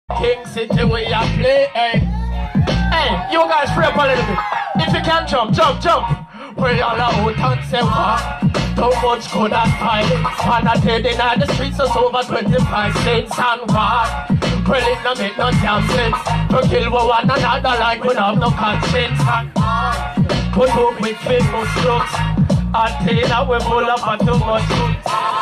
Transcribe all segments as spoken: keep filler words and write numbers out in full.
King City we a play, hey. Hey, you guys free up a little bit. If you can jump, jump, jump. We all out and say what? Too much good and violence. Man a dead in the streets is over twenty-five cents and what? Well it no make no damn sense to kill one another like we have no conscience. Put up with famous strokes and Tina we pull up on too much food.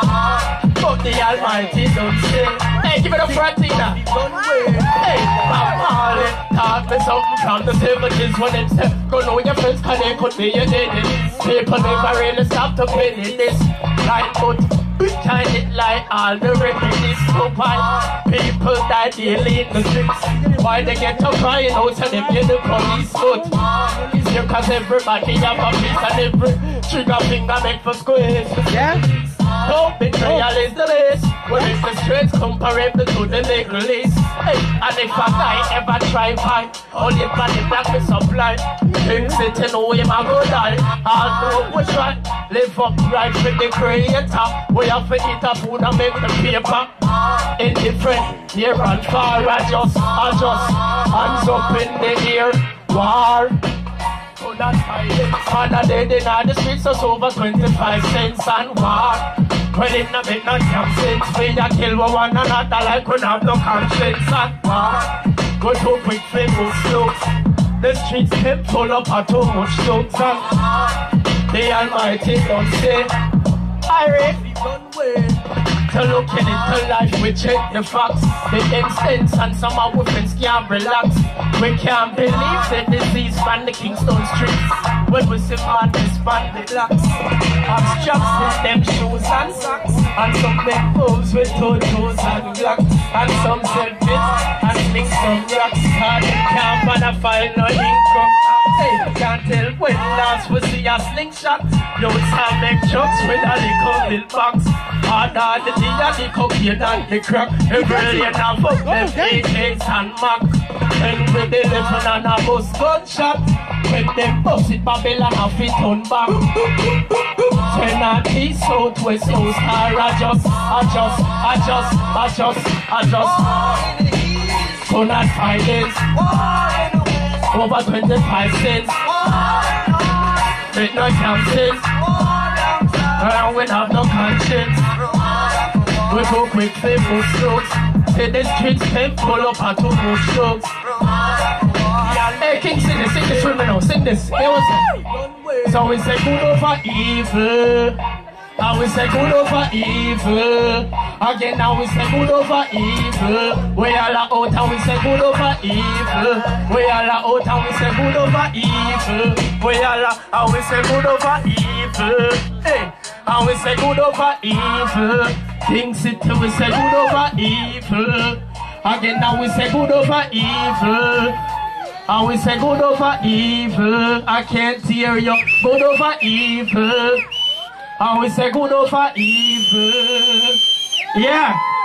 But the Almighty don't say. Hey, give it up for a Tina. Hey, Bob Marley taught me something from the seventies when them said go know your friends cause they could be your enemies. People never really stop to penny this. Like but behind it like all the remedies. So why people die daily in the streets? Why they get to crying out and them get the police foot? It's here cause everybody have a piece and every trigger finger make for squeeze. Yeah? No betrayal is the best. When it's the straight comparable to the legalist. Hey, and if a guy ever try fight, only if the black is supply. King City know him a go die. Although we try, live up right with the creator. We have to eat a food and make the paper. Indifferent, near and far, adjust, adjust. Hands up in the air, war. So that's violence. Father dead in all the streets is over twenty-five cents and war. Well it no make no damn sense. We a kill one another like we have no conscience and war. Go too quick famous slopes. The streets kept full up of too much jokes and the Almighty don't say I really don't wait. To look into life, we check the facts, the extents, and some of our friends can't relax. We can't believe the disease from the Kingston streets. When we see man respond the blacks, abstracts with them shoes and socks, and some make moves with two toes and blacks, and some sell bits and sling some rocks. Cause they can't bother find no income. Hey, can't tell when last we see a slingshot. You can make jokes with a little bill box. Harder the tea and the cocaine and the crack. Every day now fuck them A Ks and Mac. And with the left and a bus gunshot. When them bust it Babylon off it on back. Ten and east, south, west, south, star adjust, adjust, adjust, adjust, adjust. Gun and violence. Over twenty-five cents. Make no damn sense. And we have no conscience. We go quick, famous strokes. Say the streets can pull up and too much strokes. Hey, King, sing this, sing this with me now, sing this. Hey, what's that? So we say good over evil. And we say good over evil. Again now we say good over evil. We all are out and we say good over evil. We all are out and we say good over evil. We all are and we say good over evil. Hey, and we say good over evil. King City we say good over evil. Again now we say good over evil. And we say good over evil. I can't hear you. Good over evil. And we say good over evil. Yeah.